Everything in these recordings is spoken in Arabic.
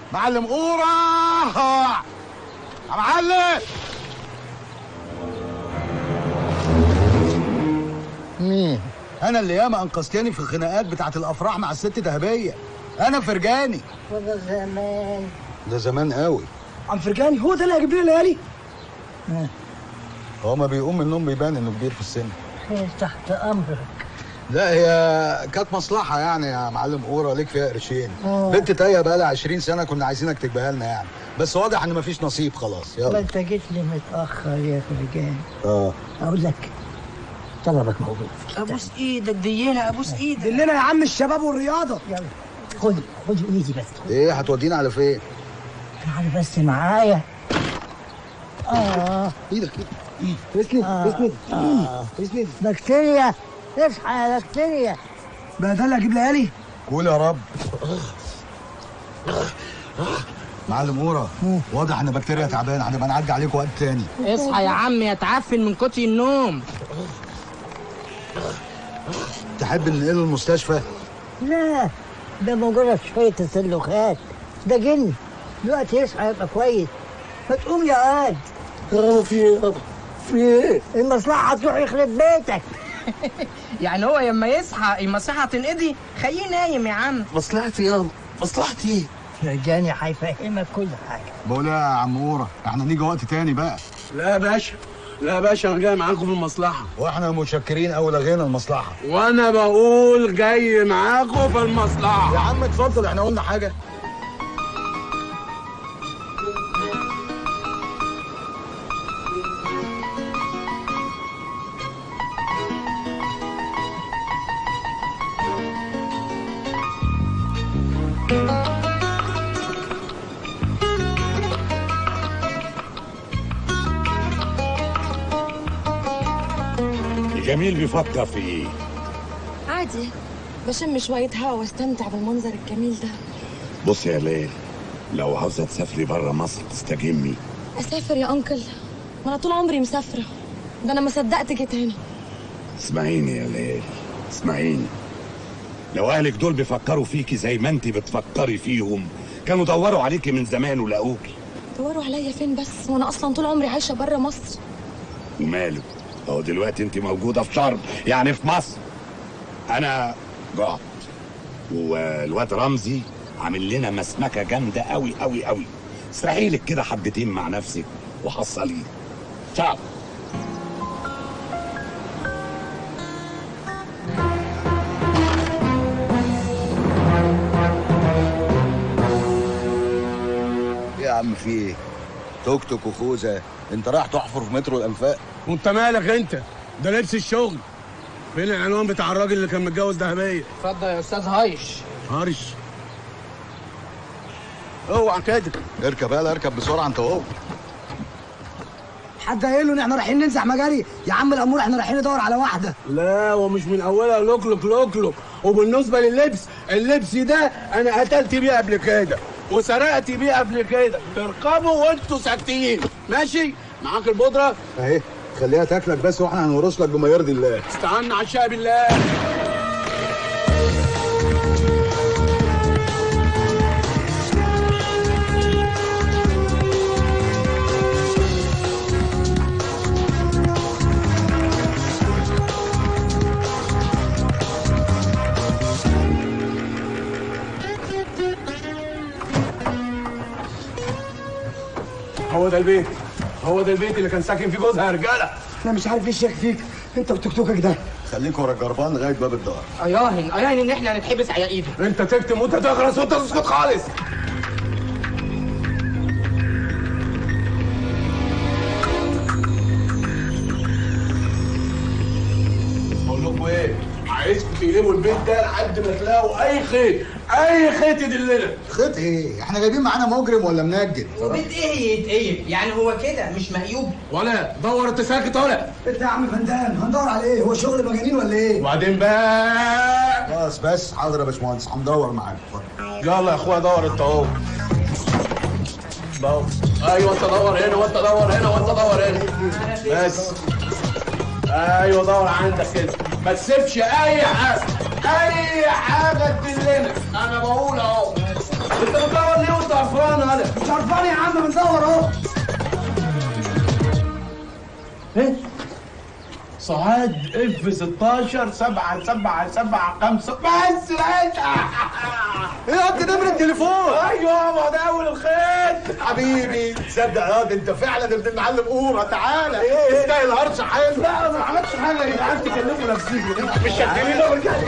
معلم قورة يا معلم. مين؟ انا اللي ياما انقذتني في الخناقات بتاعت الافراح مع الست دهبيه. انا فرجاني. وده زمان. ده زمان قوي. عم فرجاني هو ده اللي هيجيب لنا ليالي؟ هو ما بيقوم من النوم بيبان انه كبير في السن. خير تحت امرك. لا هي كانت مصلحه يعني يا معلم قوره، ليك فيها قرشين. بنت تايه بقى لها 20 سنه، كنا عايزينك تجيبها لنا يعني، بس واضح ان مفيش نصيب خلاص. يلا. ما انت جيت لي متاخر يا فرجاني. اقول لك طلبك موجود. ابوس ايدك دينا، ابوس ايدك دلنا يا عم الشباب والرياضه. يلا خد ايدي بس. ايه هتودينا على فين؟ تعال بس معايا. ايدك اسند اسند اسند. بكتيريا، اصحى يا بكتيريا. بقى ده اللي هجيب ليالي؟ قول يا رب. معلم قورة، واضح ان بكتيريا تعبان، هنبقى نعدي عليك وقت تاني. اصحى يا عم يا تعفن من كتر النوم. تحب ننقله المستشفى؟ لا ده مجرد شويه تسلخات، ده جن. دلوقتي يصحى يبقى كويس. ما تقوم يا واد. في ايه؟ المصلحه هتروح يخرب بيتك. يعني هو لما يصحى المصلحه تنقضي؟ خليه نايم يا عم. مصلحتي يابا، مصلحتي. فرجاني هيفهمك كل حاجه. بقول ايه يا عم قورة، احنا نيجي وقت تاني بقى. لا يا باشا، لا يا باشا، انا جاي معاكم في المصلحه. واحنا متشكرين قوي، لغينا المصلحه. وانا بقول جاي معاكم في المصلحه. يا عم اتفضل، احنا قلنا حاجه؟ جميل بيفكر في ايه؟ عادي، بشم شوية هوا واستمتع بالمنظر الجميل ده. بص يا ليل، لو عاوزة تسافري بره مصر تستجمي. أسافر يا أنكل؟ ما أنا طول عمري مسافرة، ده أنا ما صدقت جيت هنا. اسمعيني يا ليل، اسمعيني. لو أهلك دول بيفكروا فيكي زي ما انت بتفكري فيهم، كانوا دوروا عليكي من زمان ولقوكي. دوروا عليا فين بس؟ وأنا أصلا طول عمري عايشة بره مصر. وماله؟ اهو دلوقتي انت موجودة في شرم، يعني في مصر. أنا جعت، والواد رمزي عامل لنا مسمكة جامدة قوي قوي قوي. اسرحي لك كده حبتين مع نفسك وحصليه. تشاو. يا عم في ايه؟ توك توك وخوذه، انت رايح تحفر في مترو الانفاق؟ وانت مالك انت؟ ده لبس الشغل. فين العنوان بتاع الراجل اللي كان متجوز دهبيه؟ اتفضل يا استاذ هايش. هارش. اوعى كده. اركب يلا، اركب بسرعه انت وهو. حد قايل له ان احنا رايحين ننزح مجاري؟ يا عم الامور احنا رايحين ندور على واحده. لا ومش من اولها لوكلوك لوكلوك. وبالنسبه لللبس، اللبس ده انا قتلت بيه قبل كده وسرقت بيه قبل كده. تركبوا وانتوا ساكتين، ماشي؟ معاك البودره اهي، خليها تاكلك بس واحنا هنورش لك بما يرضي الله. استعنا على الشقه بالله. هو ده البيت، هو ده البيت اللي كان ساكن فيه جوزها يا رجاله. انا مش عارف ايه الشيخ فيك انت وتكتوكك ده. خليك ورا الجربان لغايه باب الدار. اياهن ان احنا هنتحبس على ايده. انت تكتم وانت تغرس وانت تسكت خالص. بقول لكم ايه؟ عايزكم تقلبوا البيت ده لحد ما تلاقوا اي خيط، اي خيط يدلنا. خيط ايه؟ احنا جايبين معانا مجرم ولا منجد؟ وبيت ايه يتقيل؟ يعني هو كده مش مقيوب؟ ولا دور انت ساكت ولا؟ انت يا عم فندام هندور على ايه؟ هو شغل مجانين ولا ايه؟ وبعدين بقى بس حاضر يا باشمهندس، هندور معاك. يلا يا اخويا دور انت اهو. دور. ايوه انت دور هنا وانت دور هنا وانت دور هنا. بس. ايوه دور عندك كده. ما تسيبش اي حاجه، اي حاجه تدلنا. انا بقول اهو. انت بتدور ليه وانت قرفان؟ مش عرفان يا عم بندور اهو. ايه؟ سعاد اف 16 7 7 7 5 بس لقيتها. ايه يا ابني نمرة التليفون؟ ايوه ما ده اول الخير. حبيبي تصدق يا واد انت فعلا ابن المعلم قوره. تعالى تستاهل هرش حلو. لا انا ما عملتش حاجه يا جدعان، تكلموا نفسيكم مش شايفين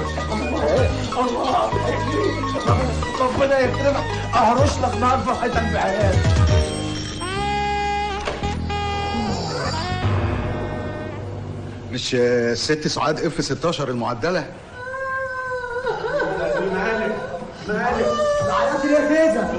الله ربنا يكرمك، اهرش لك نار فرحتك بعيال. مش الست سعاد اف 16 المعدله؟ مالك عيطت ليه يا فيزا؟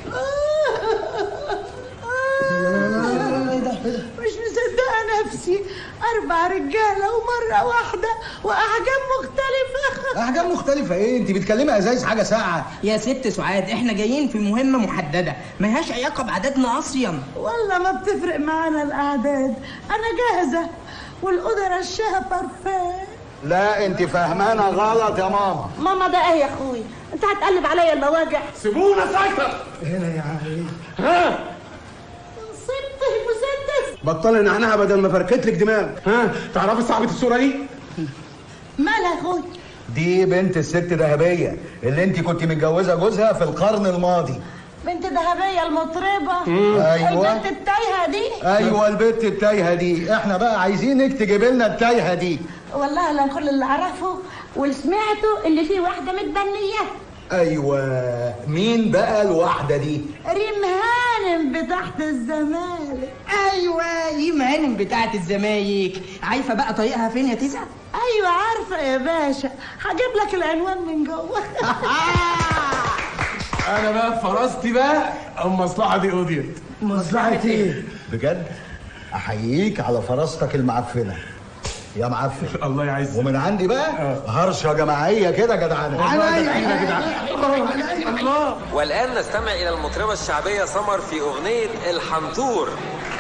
مش مصدقة نفسي، 4 رجالة ومرة واحدة وأحجام مختلفة. احجام مختلفه ايه؟ انت بتكلمي ازايز حاجه ساعه. يا ست سعاد احنا جايين في مهمة محددة ملهاش علاقة بعددنا اصلا. والله ما بتفرق معانا الأعداد، أنا جاهزة والأوضة رشاها بارفان. لا انت فاهمانه غلط يا ماما. ماما ده ايه يا اخوي؟ انت هتقلب عليا المواجع. سيبونا سيطر هنا يا عم. ها صبت المسدس. بطل نعناها بدل ما فركت لك دماغ. ها تعرفي صاحبة الصورة دي؟ مالها يا اخوي؟ دي بنت الست دهبيه اللي انت كنت متجوزه جوزها في القرن الماضي. بنت ذهبية المطربة. ايوه البنت التايهة دي. ايوه البنت التايهه دي. احنا بقى عايزينك تجيب لنا التايهه دي. والله انا كل اللي اعرفه واللي سمعته ان في واحدة متبنية. ايوه مين بقى الواحده دي؟ ريم هانم بتحت الزمالك. ايوه ريم هانم بتاعت الزمايك. عارفة بقى طريقها فين يا تسعة؟ أيوة عارفة يا باشا، هجيب لك العنوان من جوه. أنا بقى فرستي بقى المصلحة دي قضيت. مصلحة ايه؟ بجد احييك على فراستك المعفنه يا معفن. الله يعزك. ومن عندي بقى هرشه جماعيه كده جدعانه. الله. والآن نستمع إلى المطربة الشعبية سمر في أغنية الحنطور.